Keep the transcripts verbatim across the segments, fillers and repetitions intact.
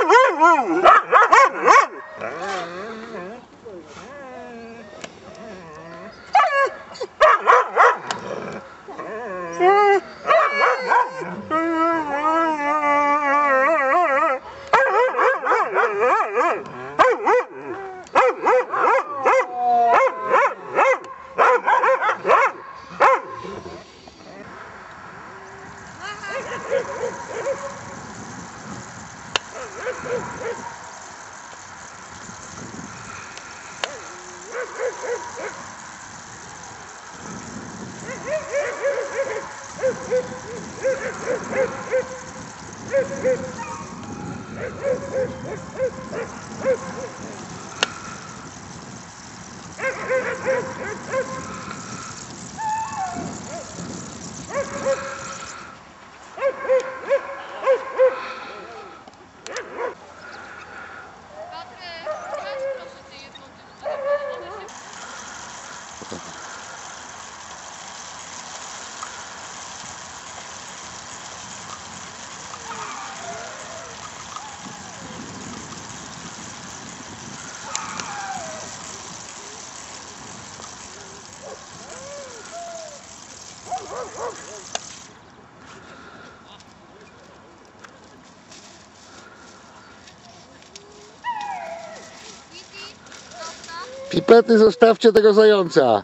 Pipety, zostawcie tego zająca.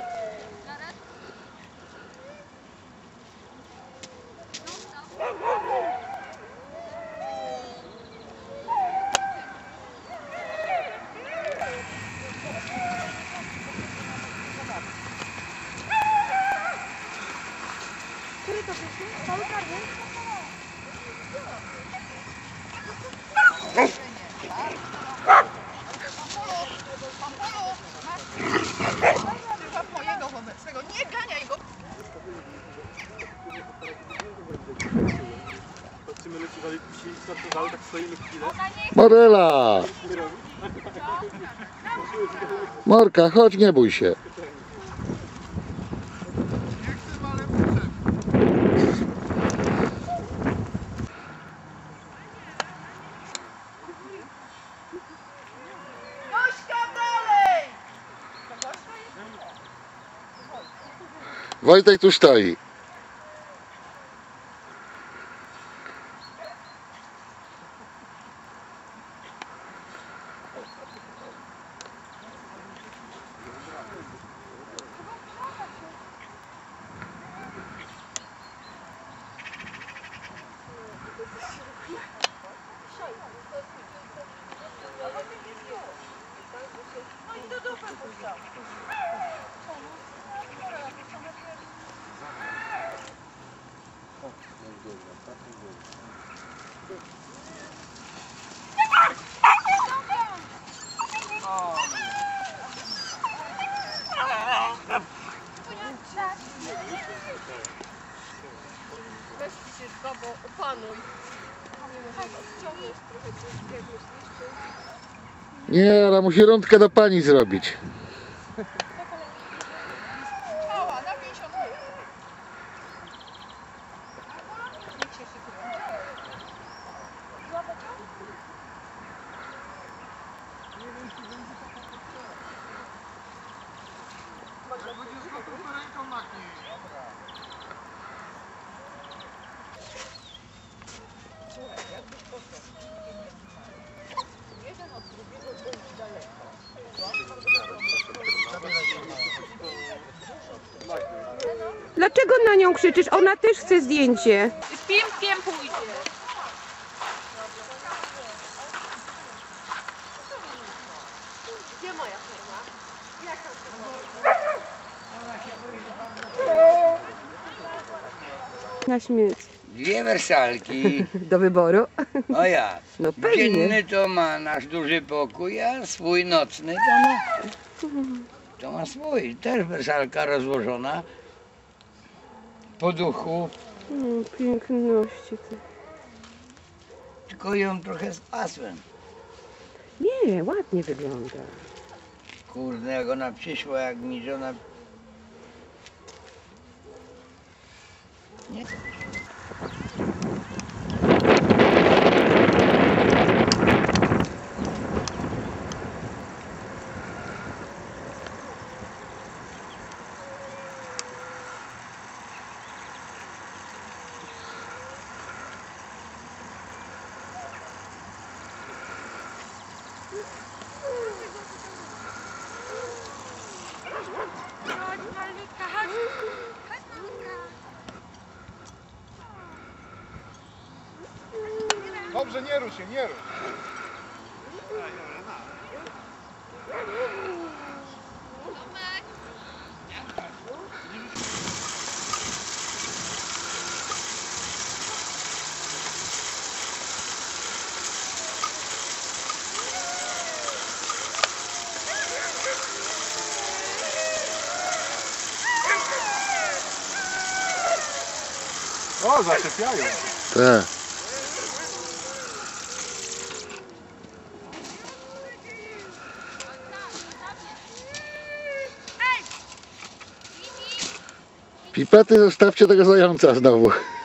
Nie ganiaj go! Patrzymy, leci dalej, startowały, tak stoimy chwilę. Morela! Morka, chodź, nie bój się. Wojtek tu stoi. Weź się babo, opanuj. Nie, ona musi rundkę do pani zrobić. Mała, na pięćdziesiąt minut. Niech się szykuje. Dlaczego na nią krzyczysz? Ona też chce zdjęcie. Z pimpkiem pójdzie. Gdzie moja firma? Jaka Na śmierć. Dwie wersalki. Do wyboru? No ja. No pewnie. Dzienny to ma nasz duży pokój, a swój nocny to ma, to ma swój. Też wersalka rozłożona po duchu. Mm, piękności. Te. Tylko ją trochę spasłem. Nie, ładnie wygląda. Kurde, jak ona przyszła, jak mi żona... Nie? Chodź, malutka, chodź. Chodź, malutka. Dobrze, nie rusz się, nie rusz. O, zaczepiają. Tak. Pipety, zostawcie tego zająca znowu.